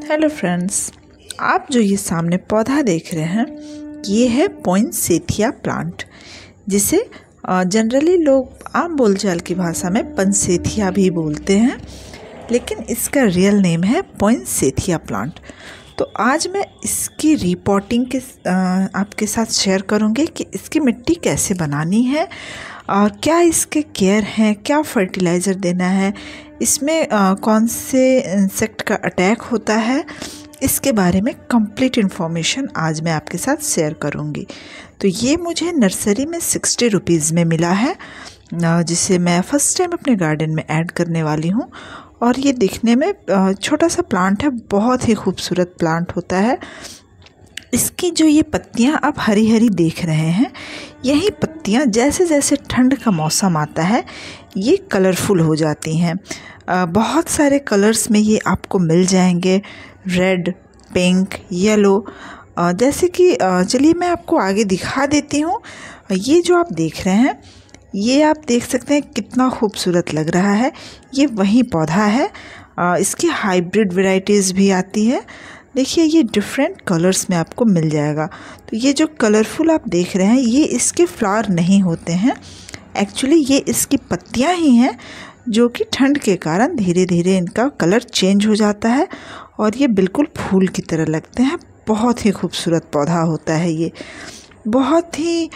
Hello friends, आप जो ये सामने पौधा देख रहे हैं ये है पोइनसेथिया प्लांट, जिसे जनरली लोग आम बोलचाल की भाषा में पनसेथिया भी बोलते हैं, लेकिन इसका रियल नेम है पोइनसेथिया प्लांट। तो आज मैं इसकी रिपोर्टिंग के आपके साथ शेयर करूंगी कि इसकी मिट्टी कैसे बनानी है और क्या इसके केयर हैं, क्या फर्टिलाइज़र देना है, इसमें कौन से इंसेक्ट का अटैक होता है, इसके बारे में कंप्लीट इन्फॉर्मेशन आज मैं आपके साथ शेयर करूंगी। तो ये मुझे नर्सरी में 60 रुपीज़ में मिला है, जिसे मैं फ़र्स्ट टाइम अपने गार्डन में ऐड करने वाली हूँ। और ये दिखने में छोटा सा प्लांट है, बहुत ही खूबसूरत प्लांट होता है। इसकी जो ये पत्तियाँ आप हरी हरी देख रहे हैं, यही पत्तियाँ जैसे जैसे ठंड का मौसम आता है ये कलरफुल हो जाती हैं। बहुत सारे कलर्स में ये आपको मिल जाएंगे, रेड, पिंक, येलो। जैसे कि चलिए मैं आपको आगे दिखा देती हूँ। ये जो आप देख रहे हैं ये आप देख सकते हैं कितना खूबसूरत लग रहा है। ये वही पौधा है, इसकी हाइब्रिड वैरायटीज़ भी आती है। देखिए ये डिफरेंट कलर्स में आपको मिल जाएगा। तो ये जो कलरफुल आप देख रहे हैं ये इसके फ्लावर नहीं होते हैं, एक्चुअली ये इसकी पत्तियां ही हैं जो कि ठंड के कारण धीरे धीरे इनका कलर चेंज हो जाता है और ये बिल्कुल फूल की तरह लगते हैं। बहुत ही खूबसूरत पौधा होता है ये, बहुत ही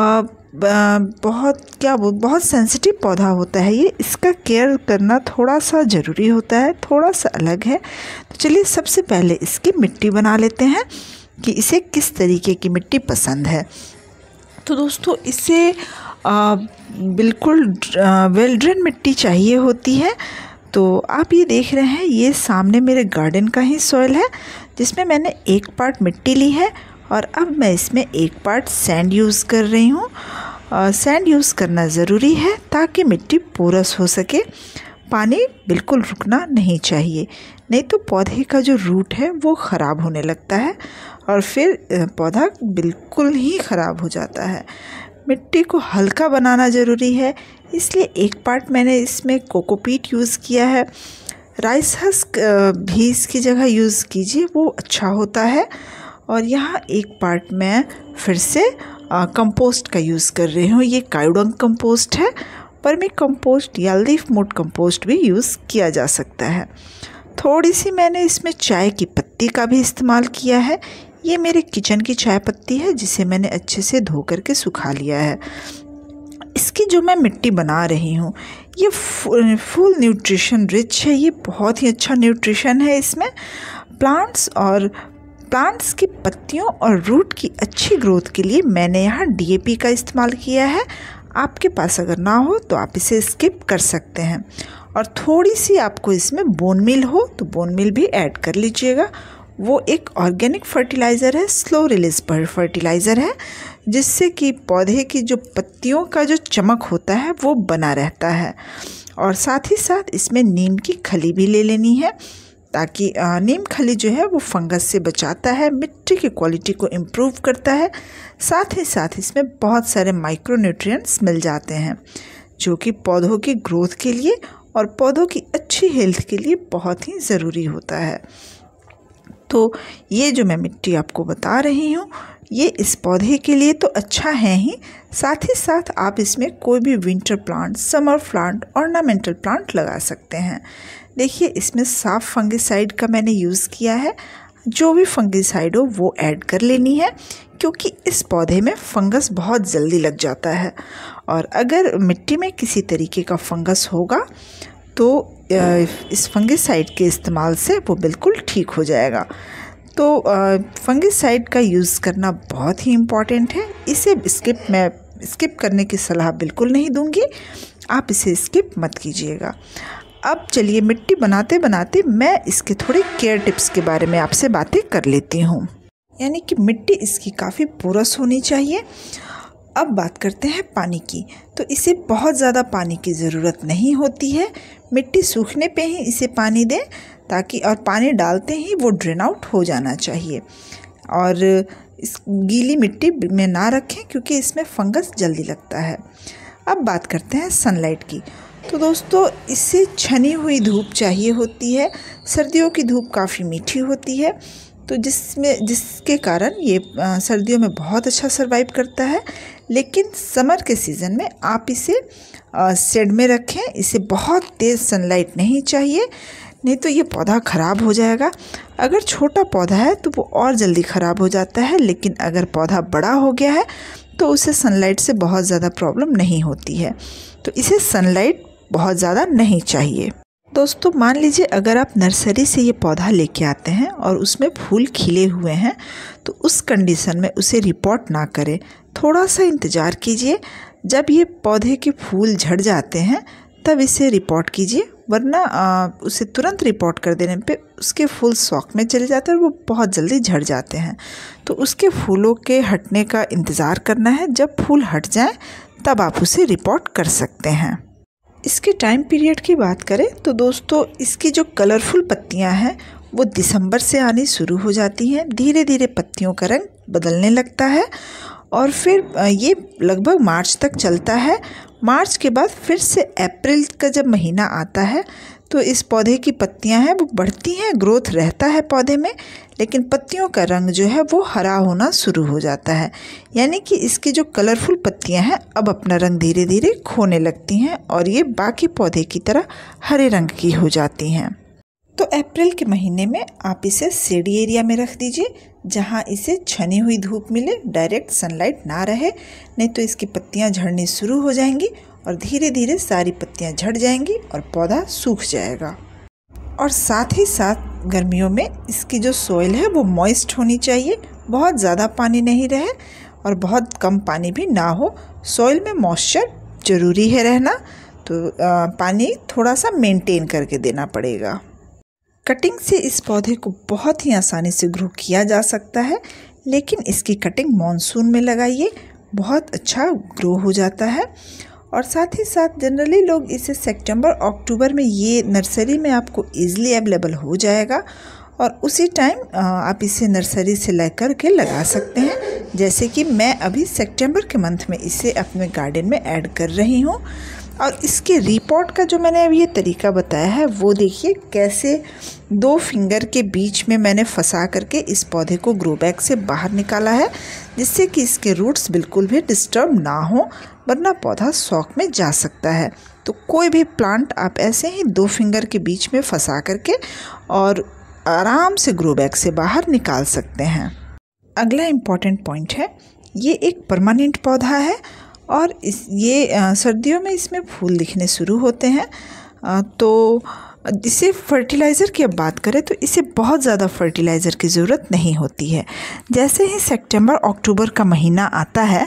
बहुत सेंसिटिव पौधा होता है ये। इसका केयर करना थोड़ा सा ज़रूरी होता है, थोड़ा सा अलग है। तो चलिए सबसे पहले इसकी मिट्टी बना लेते हैं कि इसे किस तरीके की मिट्टी पसंद है। तो दोस्तों इसे बिल्कुल वेल ड्रेन मिट्टी चाहिए होती है। तो आप ये देख रहे हैं ये सामने मेरे गार्डन का ही सॉइल है, जिसमें मैंने 1 पार्ट मिट्टी ली है और अब मैं इसमें 1 पार्ट सैंड यूज़ कर रही हूँ। सैंड यूज़ करना ज़रूरी है ताकि मिट्टी पोरस हो सके। पानी बिल्कुल रुकना नहीं चाहिए, नहीं तो पौधे का जो रूट है वो ख़राब होने लगता है और फिर पौधा बिल्कुल ही ख़राब हो जाता है। मिट्टी को हल्का बनाना ज़रूरी है, इसलिए 1 पार्ट मैंने इसमें कोकोपीट यूज़ किया है। राइस हस्क भी इसकी जगह यूज़ कीजिए, वो अच्छा होता है। और यहाँ 1 पार्ट मैं फिर से कंपोस्ट का यूज़ कर रही हूँ। ये कायोडंग कंपोस्ट है, वर्मी कंपोस्ट या लीफ मोड कंपोस्ट भी यूज़ किया जा सकता है। थोड़ी सी मैंने इसमें चाय की पत्ती का भी इस्तेमाल किया है। ये मेरे किचन की चाय पत्ती है, जिसे मैंने अच्छे से धो करके सुखा लिया है। इसकी जो मैं मिट्टी बना रही हूँ ये फुल न्यूट्रिशन रिच है, ये बहुत ही अच्छा न्यूट्रिशन है इसमें। प्लांट्स की पत्तियों और रूट की अच्छी ग्रोथ के लिए मैंने यहाँ DAP का इस्तेमाल किया है। आपके पास अगर ना हो तो आप इसे स्किप कर सकते हैं। और थोड़ी सी आपको इसमें बोन मील हो तो बोन मील भी ऐड कर लीजिएगा। वो एक ऑर्गेनिक फर्टिलाइज़र है, स्लो रिलीज पर फर्टिलाइज़र है, जिससे कि पौधे की जो पत्तियों का जो चमक होता है वो बना रहता है। और साथ ही साथ इसमें नीम की खली भी ले लेनी है, ताकि नीम खली जो है वो फंगस से बचाता है, मिट्टी की क्वालिटी को इम्प्रूव करता है। साथ ही साथ इसमें बहुत सारे माइक्रो न्यूट्रिएंट्स मिल जाते हैं, जो कि पौधों की ग्रोथ के लिए और पौधों की अच्छी हेल्थ के लिए बहुत ही ज़रूरी होता है। तो ये जो मैं मिट्टी आपको बता रही हूँ ये इस पौधे के लिए तो अच्छा है ही, साथ ही साथ आप इसमें कोई भी winter plant, summer plant, ornamental plant लगा सकते हैं। देखिए इसमें साफ फंगिसाइड का मैंने यूज़ किया है, जो भी फंगिसाइड हो वो ऐड कर लेनी है, क्योंकि इस पौधे में फंगस बहुत जल्दी लग जाता है। और अगर मिट्टी में किसी तरीके का फंगस होगा तो इस फंगिसाइड के इस्तेमाल से वो बिल्कुल ठीक हो जाएगा। तो फंगिसाइड का यूज़ करना बहुत ही इम्पॉर्टेंट है। इसे स्किप करने की सलाह बिल्कुल नहीं दूंगी, आप इसे स्किप मत कीजिएगा। अब चलिए मिट्टी बनाते बनाते मैं इसके थोड़े केयर टिप्स के बारे में आपसे बातें कर लेती हूँ। यानी कि मिट्टी इसकी काफ़ी पोरस होनी चाहिए। अब बात करते हैं पानी की। तो इसे बहुत ज़्यादा पानी की ज़रूरत नहीं होती है, मिट्टी सूखने पे ही इसे पानी दें, ताकि और पानी डालते ही वो ड्रेन आउट हो जाना चाहिए। और इस गीली मिट्टी में ना रखें, क्योंकि इसमें फंगस जल्दी लगता है। अब बात करते हैं सनलाइट की। तो दोस्तों इसे छनी हुई धूप चाहिए होती है। सर्दियों की धूप काफ़ी मीठी होती है, तो जिसके कारण ये सर्दियों में बहुत अच्छा सर्वाइव करता है। लेकिन समर के सीज़न में आप इसे शेड में रखें। इसे बहुत तेज़ सनलाइट नहीं चाहिए, नहीं तो ये पौधा ख़राब हो जाएगा। अगर छोटा पौधा है तो वो और जल्दी ख़राब हो जाता है, लेकिन अगर पौधा बड़ा हो गया है तो उसे सनलाइट से बहुत ज़्यादा प्रॉब्लम नहीं होती है। तो इसे सनलाइट बहुत ज़्यादा नहीं चाहिए। दोस्तों मान लीजिए अगर आप नर्सरी से ये पौधा लेके आते हैं और उसमें फूल खिले हुए हैं, तो उस कंडीशन में उसे रिपोर्ट ना करें, थोड़ा सा इंतज़ार कीजिए। जब ये पौधे के फूल झड़ जाते हैं तब इसे रिपोर्ट कीजिए, वरना उसे तुरंत रिपोर्ट कर देने पे उसके फूल शौक में चले जाते हैं और वो बहुत जल्दी झड़ जाते हैं। तो उसके फूलों के हटने का इंतज़ार करना है। जब फूल हट जाए तब आप उसे रिपोर्ट कर सकते हैं। इसके टाइम पीरियड की बात करें तो दोस्तों इसकी जो कलरफुल पत्तियां हैं वो दिसंबर से आनी शुरू हो जाती हैं। धीरे धीरे पत्तियों का रंग बदलने लगता है और फिर ये लगभग मार्च तक चलता है। मार्च के बाद फिर से अप्रैल का जब महीना आता है तो इस पौधे की पत्तियां हैं वो बढ़ती हैं, ग्रोथ रहता है पौधे में, लेकिन पत्तियों का रंग जो है वो हरा होना शुरू हो जाता है। यानी कि इसकी जो कलरफुल पत्तियां हैं अब अपना रंग धीरे धीरे खोने लगती हैं और ये बाकी पौधे की तरह हरे रंग की हो जाती हैं। तो अप्रैल के महीने में आप इसे शेडी एरिया में रख दीजिए, जहाँ इसे छनी हुई धूप मिले, डायरेक्ट सनलाइट ना रहे, नहीं तो इसकी पत्तियाँ झड़नी शुरू हो जाएंगी और धीरे धीरे सारी पत्तियाँ झड़ जाएंगी और पौधा सूख जाएगा। और साथ ही साथ गर्मियों में इसकी जो सॉइल है वो मॉइस्ट होनी चाहिए, बहुत ज़्यादा पानी नहीं रहे और बहुत कम पानी भी ना हो। सॉइल में मॉइस्चर ज़रूरी है रहना, तो पानी थोड़ा सा मेंटेन करके देना पड़ेगा। कटिंग से इस पौधे को बहुत ही आसानी से ग्रो किया जा सकता है, लेकिन इसकी कटिंग मॉनसून में लगाइए, बहुत अच्छा ग्रो हो जाता है। और साथ ही साथ जनरली लोग इसे सितंबर अक्टूबर में ये नर्सरी में आपको ईज़िली अवेलेबल हो जाएगा और उसी टाइम आप इसे नर्सरी से लेकर के लगा सकते हैं। जैसे कि मैं अभी सितंबर के मंथ में इसे अपने गार्डन में ऐड कर रही हूँ। और इसके रिपोर्ट का जो मैंने अभी ये तरीका बताया है वो देखिए कैसे 2 फिंगर के बीच में मैंने फंसा करके इस पौधे को ग्रो बैग से बाहर निकाला है, जिससे कि इसके रूट्स बिल्कुल भी डिस्टर्ब ना हो, वरना पौधा शौक में जा सकता है। तो कोई भी प्लांट आप ऐसे ही 2 फिंगर के बीच में फंसा करके और आराम से ग्रो बैग से बाहर निकाल सकते हैं। अगला इम्पॉर्टेंट पॉइंट है, ये एक परमानेंट पौधा है और ये सर्दियों में इसमें फूल दिखने शुरू होते हैं। तो इसे फर्टिलाइज़र की अब बात करें तो इसे बहुत ज़्यादा फर्टिलाइज़र की ज़रूरत नहीं होती है। जैसे ही सितंबर अक्टूबर का महीना आता है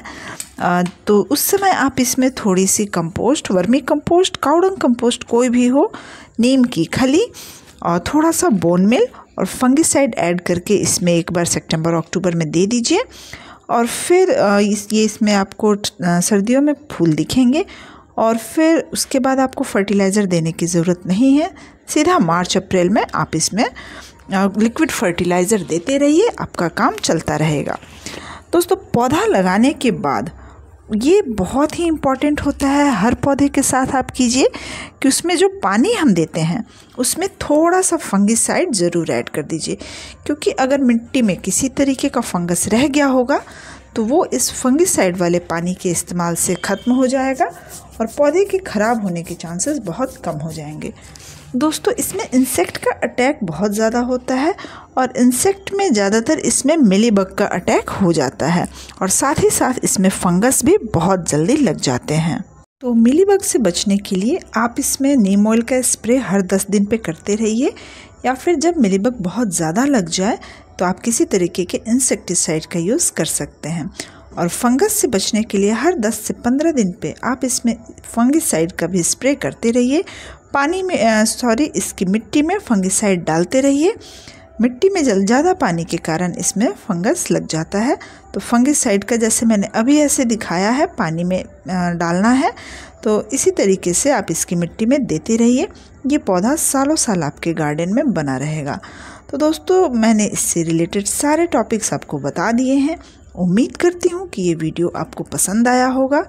तो उस समय आप इसमें थोड़ी सी compost, vermicompost, cow dung compost कोई भी हो, नीम की खली और थोड़ा सा बोन मिल और फंगिसाइड ऐड करके इसमें एक बार सितंबर अक्टूबर में दे दीजिए। और फिर इसमें आपको सर्दियों में फूल दिखेंगे और फिर उसके बाद आपको फर्टिलाइज़र देने की ज़रूरत नहीं है। सीधा मार्च अप्रैल में आप इसमें लिक्विड फर्टिलाइज़र देते रहिए, आपका काम चलता रहेगा। दोस्तों पौधा लगाने के बाद ये बहुत ही इम्पॉर्टेंट होता है, हर पौधे के साथ आप कीजिए कि उसमें जो पानी हम देते हैं उसमें थोड़ा सा फंगिसाइड ज़रूर ऐड कर दीजिए, क्योंकि अगर मिट्टी में किसी तरीके का फंगस रह गया होगा तो वो इस फंगिसाइड वाले पानी के इस्तेमाल से ख़त्म हो जाएगा और पौधे के ख़राब होने के चांसेस बहुत कम हो जाएंगे। दोस्तों इसमें इंसेक्ट का अटैक बहुत ज़्यादा होता है और इंसेक्ट में ज़्यादातर इसमें मिलीबग का अटैक हो जाता है और साथ ही साथ इसमें फंगस भी बहुत जल्दी लग जाते हैं। तो मिलीबग से बचने के लिए आप इसमें नीम ऑयल का स्प्रे हर 10 दिन पे करते रहिए, या फिर जब मिलीबग बहुत ज़्यादा लग जाए तो आप किसी तरीके के इंसेक्टिसाइड का यूज़ कर सकते हैं। और फंगस से बचने के लिए हर 10 से 15 दिन पे आप इसमें फंगिसाइड का भी स्प्रे करते रहिए। पानी में इसकी मिट्टी में फंगिसाइड डालते रहिए। मिट्टी में ज़्यादा पानी के कारण इसमें फंगस लग जाता है, तो फंगिसाइड का जैसे मैंने अभी ऐसे दिखाया है पानी में डालना है, तो इसी तरीके से आप इसकी मिट्टी में देते रहिए। ये पौधा सालों साल आपके गार्डन में बना रहेगा। तो दोस्तों मैंने इससे रिलेटेड सारे टॉपिक्स आपको बता दिए हैं। उम्मीद करती हूँ कि ये वीडियो आपको पसंद आया होगा।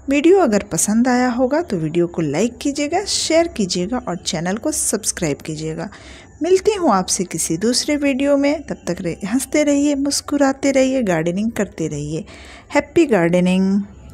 वीडियो अगर पसंद आया होगा तो वीडियो को लाइक कीजिएगा, शेयर कीजिएगा और चैनल को सब्सक्राइब कीजिएगा। मिलती हूँ आपसे किसी दूसरे वीडियो में। तब तक हंसते रहिए, मुस्कुराते रहिए, गार्डनिंग करते रहिए। Happy gardening.